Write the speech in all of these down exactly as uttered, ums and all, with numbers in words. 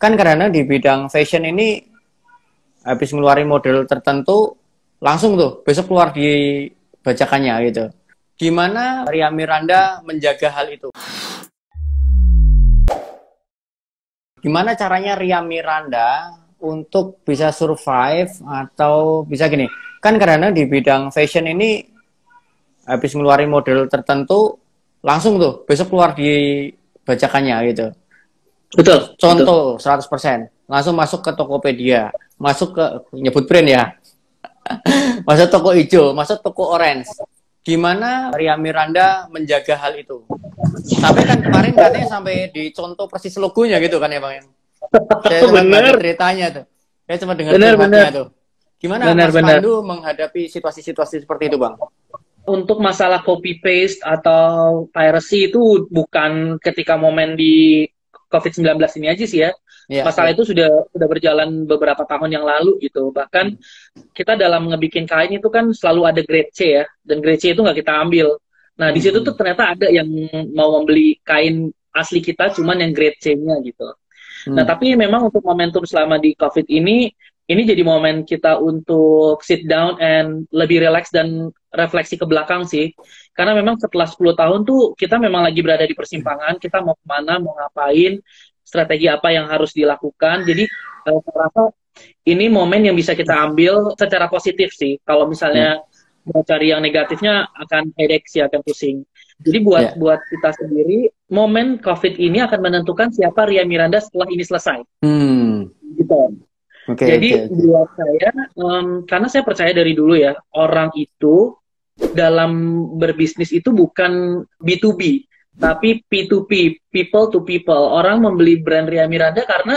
Kan karena di bidang fashion ini habis ngeluarin model tertentu langsung tuh besok keluar di bajakannya gitu. Gimana Ria Miranda menjaga hal itu? Gimana caranya Ria Miranda untuk bisa survive atau bisa gini? Kan karena di bidang fashion ini habis ngeluarin model tertentu langsung tuh besok keluar di bajakannya gitu. Betul. Contoh betul. seratus persen langsung masuk ke Tokopedia, masuk ke nyebut brand ya. Masuk toko hijau, masuk toko orange. Gimana Ria Miranda menjaga hal itu? Sampai kan kemarin katanya sampai dicontoh persis logonya gitu kan ya Bang? Saya sempat baca ceritanya tuh. Saya sempat dengar curhatnya tuh. Gimana bener, Mas bener. Pandu menghadapi situasi-situasi seperti itu Bang? Untuk masalah copy paste atau piracy itu bukan ketika momen di COVID sembilan belas ini aja sih ya. Ya masalah ya. Itu sudah sudah berjalan beberapa tahun yang lalu gitu. Bahkan hmm. kita dalam ngebikin kain itu kan selalu ada grade C ya. Dan grade C itu nggak kita ambil. Nah, hmm. di situ tuh ternyata ada yang mau membeli kain asli kita cuman yang grade C-nya gitu. Hmm. Nah, tapi memang untuk momentum selama di COVID ini, ini jadi momen kita untuk sit down and lebih relax dan refleksi ke belakang sih. Karena memang setelah sepuluh tahun tuh kita memang lagi berada di persimpangan, kita mau kemana, mau ngapain, strategi apa yang harus dilakukan. Jadi uh, saya rasa ini momen yang bisa kita ambil secara positif sih. Kalau misalnya hmm. mau cari yang negatifnya akan headache sih, akan pusing. Jadi buat yeah. buat kita sendiri, momen COVID ini akan menentukan siapa Ria Miranda setelah ini selesai. Hmm. Gitu. Okay, Jadi okay, okay. buat saya, um, karena saya percaya dari dulu ya, orang itu dalam berbisnis itu bukan B to B, tapi P to P, people to people. Orang membeli brand Ria Miranda karena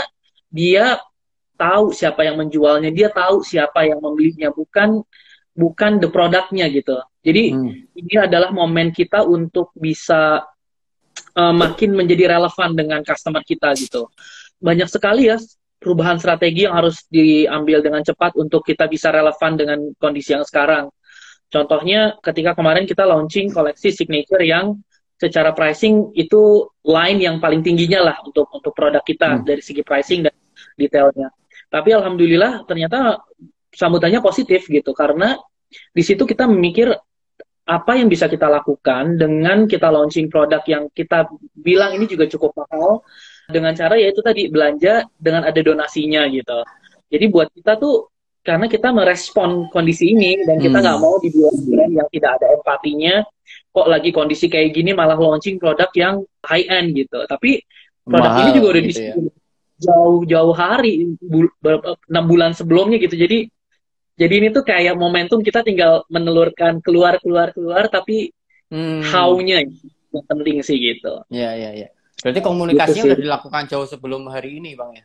dia tahu siapa yang menjualnya, dia tahu siapa yang membelinya, bukan bukan the produknya gitu. Jadi hmm. ini adalah momen kita untuk bisa uh, makin menjadi relevan dengan customer kita gitu. Banyak sekali ya perubahan strategi yang harus diambil dengan cepat untuk kita bisa relevan dengan kondisi yang sekarang. Contohnya ketika kemarin kita launching koleksi signature yang secara pricing itu line yang paling tingginya lah untuk untuk produk kita hmm. dari segi pricing dan detailnya. Tapi alhamdulillah ternyata sambutannya positif gitu karena di situ kita memikir apa yang bisa kita lakukan dengan kita launching produk yang kita bilang ini juga cukup mahal dengan cara yaitu tadi belanja dengan ada donasinya gitu. Jadi buat kita tuh karena kita merespon kondisi ini dan kita nggak hmm. mau dibilang brand yang tidak ada empatinya, kok lagi kondisi kayak gini malah launching produk yang high end gitu. Tapi produk mahal, ini juga udah gitu ya. jauh-jauh hari, enam bulan sebelumnya gitu. Jadi jadi ini tuh kayak momentum kita tinggal menelurkan keluar keluar keluar tapi hmm. how-nya yang penting sih gitu. Iya iya iya. Berarti komunikasinya gitu udah dilakukan jauh sebelum hari ini Bang ya?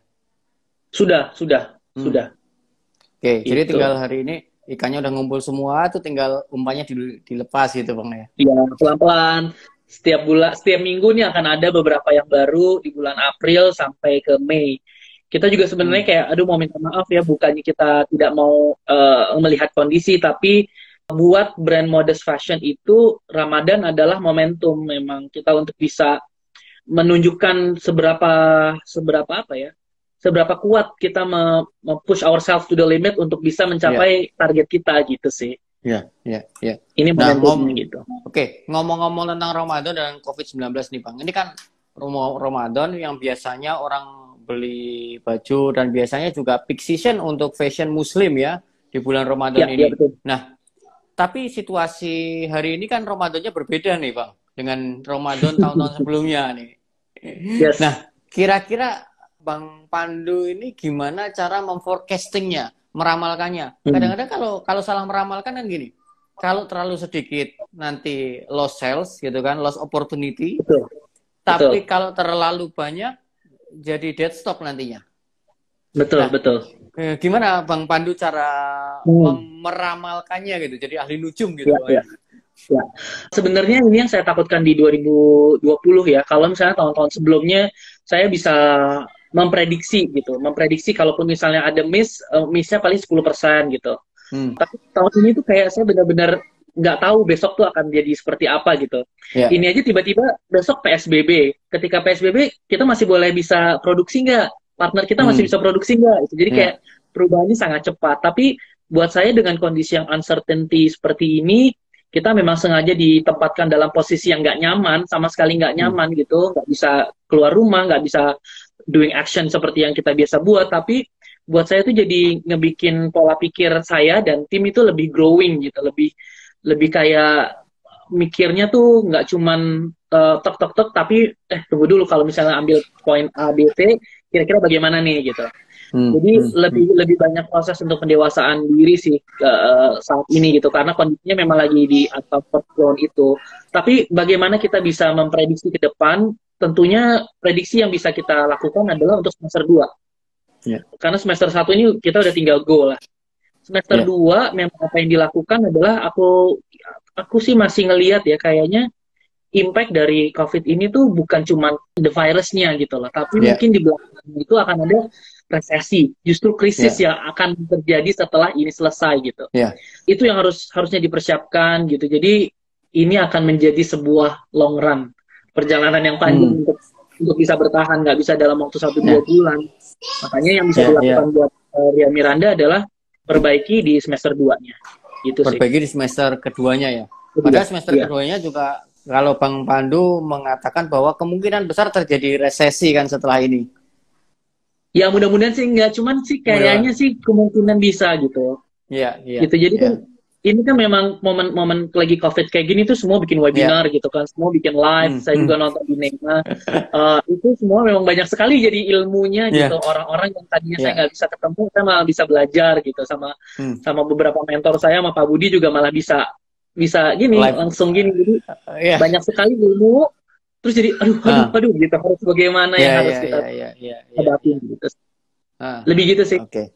Sudah, sudah, hmm. sudah. Oke, gitu. Jadi tinggal hari ini ikannya udah ngumpul semua, tuh tinggal umpannya dilepas gitu Bang ya? Iya, pelan-pelan. Setiap bulan, setiap minggu nih akan ada beberapa yang baru di bulan April sampai ke Mei. Kita juga sebenarnya hmm. kayak, aduh mau minta maaf ya, bukannya kita tidak mau uh, melihat kondisi, tapi buat brand modest fashion itu Ramadan adalah momentum memang kita untuk bisa menunjukkan seberapa seberapa apa ya seberapa kuat kita me-push ourselves to the limit untuk bisa mencapai yeah. target kita gitu sih. Iya, iya, iya. Ini nah, momentumnya gitu. Oke, okay. ngomong-ngomong tentang Ramadan dan COVID sembilan belas nih Bang. Ini kan Ramadan yang biasanya orang beli baju dan biasanya juga peak season untuk fashion muslim ya di bulan Ramadan yeah, ini. Yeah, betul. Nah, tapi situasi hari ini kan Ramadannya berbeda nih Bang dengan Ramadan tahun-tahun sebelumnya nih. Yes. Nah, kira-kira Bang Pandu ini gimana cara memforecastingnya, meramalkannya? Kadang-kadang kalau kalau salah meramalkan kan gini, kalau terlalu sedikit nanti lost sales gitu kan, lost opportunity. Betul. Tapi betul. Kalau terlalu banyak jadi dead stock nantinya. Betul, nah, betul. Gimana Bang Pandu cara hmm. meramalkannya gitu, jadi ahli nujum gitu? Ya, ya. Ya. Sebenarnya ini yang saya takutkan di dua ribu dua puluh ya. Kalau misalnya tahun-tahun sebelumnya saya bisa memprediksi gitu, memprediksi kalaupun misalnya ada miss, uh, missnya paling sepuluh persen gitu. Hmm. Tapi tahun ini tuh kayak saya benar-benar nggak tahu besok tuh akan jadi seperti apa gitu. Yeah. Ini aja tiba-tiba besok P S B B. Ketika P S B B kita masih boleh bisa produksi nggak? partner kita masih hmm. bisa produksi nggak? Jadi yeah. kayak perubahannya sangat cepat. Tapi buat saya dengan kondisi yang uncertainty seperti ini, kita memang sengaja ditempatkan dalam posisi yang nggak nyaman, sama sekali nggak nyaman hmm. gitu, nggak bisa keluar rumah, nggak bisa doing action seperti yang kita biasa buat. Tapi buat saya itu jadi ngebikin pola pikir saya dan tim itu lebih growing gitu, lebih lebih kayak mikirnya tuh nggak cuman uh, tek tek tek tapi eh tunggu dulu, kalau misalnya ambil poin A B C kira-kira bagaimana nih gitu. Hmm, Jadi hmm, lebih hmm. lebih banyak proses untuk pendewasaan diri sih uh, saat ini gitu, karena kondisinya memang lagi di atas zone itu. Tapi bagaimana kita bisa memprediksi ke depan? Tentunya prediksi yang bisa kita lakukan adalah untuk semester dua. Yeah. Karena semester satu ini kita udah tinggal go lah. Semester yeah. dua memang apa yang dilakukan adalah aku aku sih masih ngelihat ya, kayaknya impact dari COVID ini tuh bukan cuma the virusnya gitu loh, tapi yeah. mungkin di belakang itu akan ada resesi, justru krisis yeah. yang akan terjadi setelah ini selesai gitu. Yeah. Itu yang harus harusnya dipersiapkan gitu. Jadi ini akan menjadi sebuah long run, perjalanan yang panjang hmm. untuk untuk bisa bertahan, nggak bisa dalam waktu satu dua yeah. bulan. Makanya yang bisa yeah, dilakukan yeah. buat uh, Ria Miranda adalah perbaiki di semester dua-nya. Gitu perbaiki sih. di semester keduanya ya. Padahal semester yeah. keduanya juga kalau Bang Pandu mengatakan bahwa kemungkinan besar terjadi resesi kan setelah ini. Ya mudah-mudahan sih enggak, cuman sih kayaknya Mudah. sih kemungkinan bisa gitu. Iya, iya. Gitu. Jadi ya. kan ini kan memang momen-momen lagi COVID kayak gini tuh semua bikin webinar ya. gitu kan, semua bikin live, hmm. saya juga nonton di Nema. uh, itu semua memang banyak sekali jadi ilmunya ya. gitu. Orang-orang yang tadinya ya. saya nggak bisa ketemu, saya malah bisa belajar gitu sama hmm. sama beberapa mentor saya, sama Pak Budi juga malah bisa bisa gini live. langsung gini. Jadi uh, yeah. banyak sekali ilmu. Terus jadi aduh aduh uh. aduh gitu, harus bagaimana yeah, yang harus yeah, kita yeah, yeah, yeah, hadapi yeah. gitu. Uh. Lebih gitu sih. Oke. Okay.